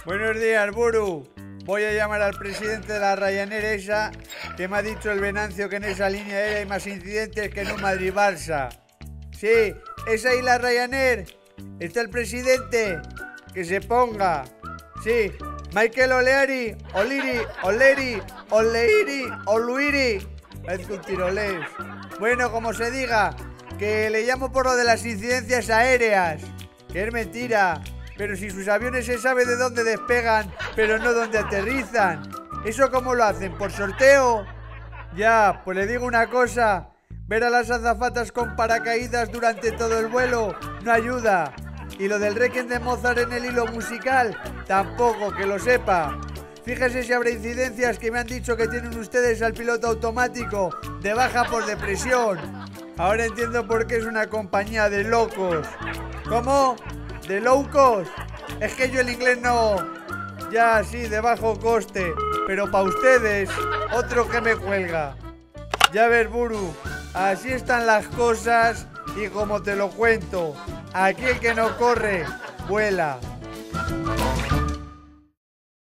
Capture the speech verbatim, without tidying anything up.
Buenos días, Buru. Voy a llamar al presidente de la Ryanair esa, que me ha dicho el Venancio que en esa línea aérea hay más incidentes que en un Madrid-Barça. Sí, es ahí la Ryanair. Está el presidente. Que se ponga. Sí, Michael Oleari, Oliri, Oleri, Oleiri, Oluiri. Es un tirolés. Bueno, como se diga, que le llamo por lo de las incidencias aéreas. Que es mentira. Pero si sus aviones se sabe de dónde despegan, pero no dónde aterrizan. ¿Eso cómo lo hacen? ¿Por sorteo? Ya, pues le digo una cosa. Ver a las azafatas con paracaídas durante todo el vuelo no ayuda. Y lo del Requiem de Mozart en el hilo musical, tampoco, que lo sepa. Fíjese si habrá incidencias que me han dicho que tienen ustedes al piloto automático de baja por depresión. Ahora entiendo por qué es una compañía de locos. ¿Cómo? ¿De low cost? Es que yo el inglés no... Ya, sí, de bajo coste. Pero para ustedes, otro que me cuelga. Ya ves, Buru, así están las cosas y como te lo cuento, aquí el que no corre, vuela.